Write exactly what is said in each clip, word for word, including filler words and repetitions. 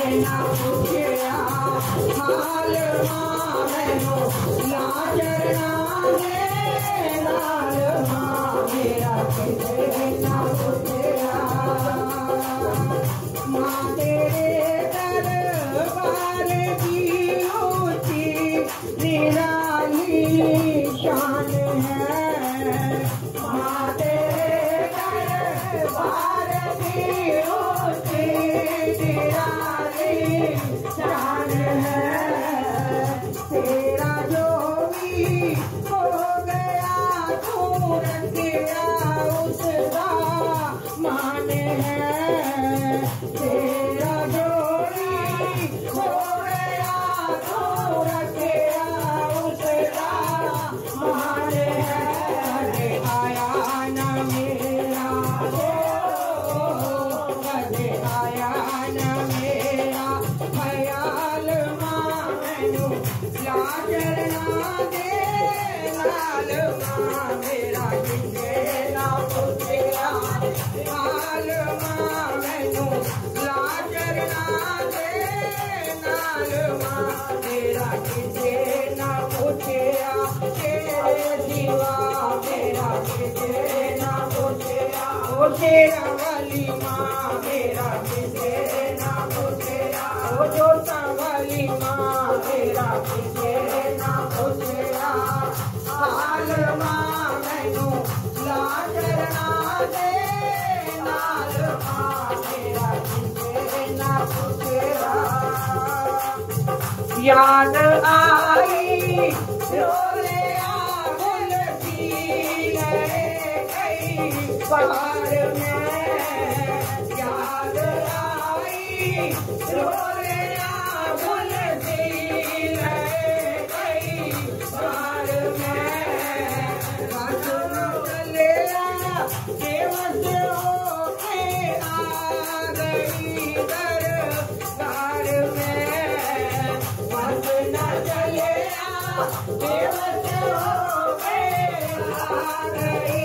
ना पूछया हाल मां मैनू लाजर ना दे लाल मां मेरा किसे ना पूछया मां तेरे दरबार की ऊंची निराली शान है मां तेरे दरबार की ऊंची निराली शान है तेरा जो भी हो गया तू रंगिया उसका मान है तेरा जो भी हो गया तू रंगिया उसका मान है कदे आया ना मेरा कदे आया ना मेरा ख्याल मां मैनू लाजर ना दे लाल मां मेरा किसे ना पूछया हाल मां मैनू लाजर ना दे लाल मां मेरा किसे ना पूछया तेरे सिवा मेरा किसे ना पूछया ओ तेरा वाली मां मेरा किसे ना पूछया ओ जोता वाली मां मेरा किसे ना पूछया हाल मां मैनू लाजर ना दे लाल मां मेरा किसे ना पूछया याद आई रोले आगुल की गए कई बार में याद आई रोले आगुल की गए कई बार में बस न चले देवस होके आ गई दरबार में बस न चले देवस होके आ गई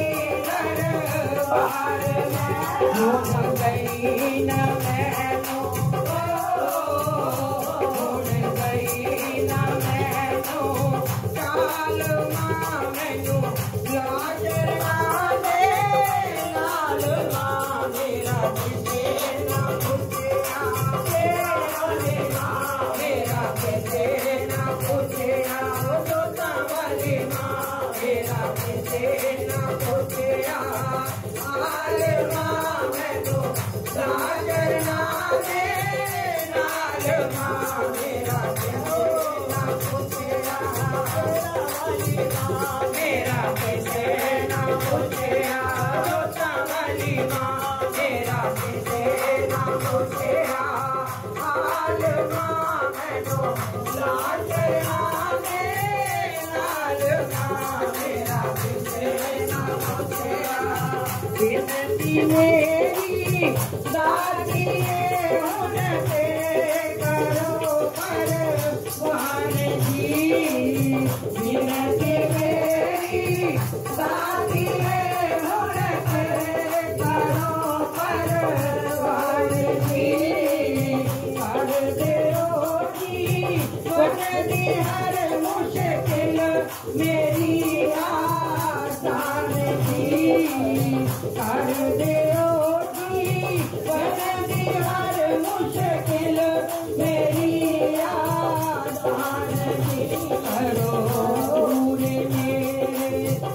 दरबार में भूल गई न मैनू भूल गई न मैनू काल मां मैनू लाजर ना दे लाल मां मेरा किसे ना पूछया मेरा किसे ना पूछया जोता वाली मां मेरा किसे ना पूछया हाल मां मैनू लाजर ना दे लाल मां मेरा किसे ना पूछया मेरा किसे ना पूछया जोता वाली मां मेरा किसे ना पूछया हाल मां मैनू लाजर ना दे लाल मां मेरा किसे ना पूछया बिनती मेरी दादी हुन ते करो परवान जी बिनती मेरी दादी हुन ते करो परवान जी कर दे रोजी बनदी हर मुश्किल मेरी आसान जी कर दे रोजी बनदी हर मुश्किल मेरी आसान जी करो पूरे मेरे ओ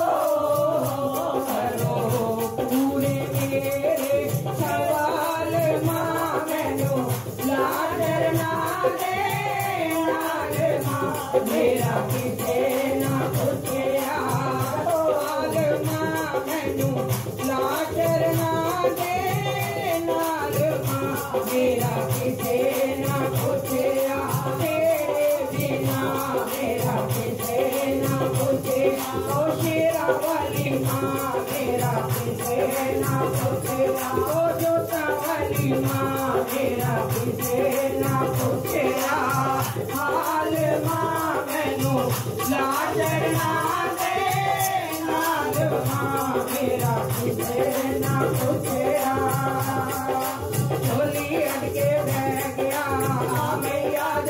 करो पूरे मेरे सवाल मां मैनू लाजर ना दे लाल मां मेरा किसे ना पूछया हाल मां मैनू लाजर ना दे लाल मां मेरा किसे ना पूछया तेरे बिना मेरा किसे ना पूछया ओ शेरा वाली मां मेरा किसे ना पूछया ओ जोता वाली मां मेरा किसे ना पूछया हाल मां मैनू लाजर ना दे लाल मां मेरा किसे ना पूछया झोली अटके बह गया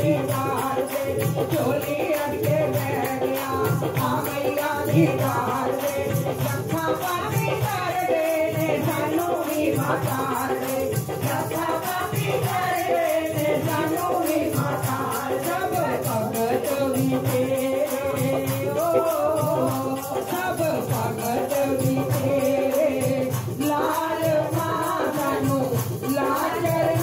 दीदार दे चोली अटके बह गया मां मैया दीदार दे रखा पापी कर दे ने सानू भी मातार दे रखा पापी कर दे ने सानू भी मातार सब भगत भी तेरे ओ सब भगत भी तेरे लाल मां सानू लाल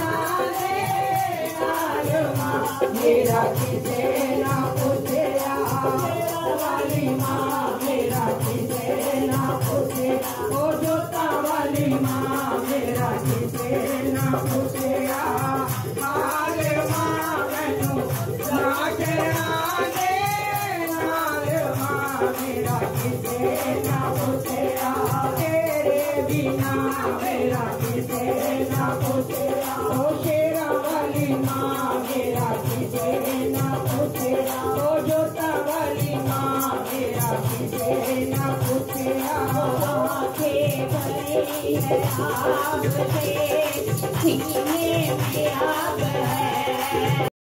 मेरा किसे ना पूछया वाली माँ मेरा किसे ना पूछे ओ जोता वाली माँ मेरा किसे ना पूछया हाल माँ मैनू ना करना दे हाल माँ मेरा किसे ना पूछया तेरे बिना मेरा किसे ना पूछया ओ शेरा वाली माँ मेरा किसे ना पूछया ओ जोता वाली माँ मेरा किसे ना पूछया आंखें भरी है आग से सीने में आग है।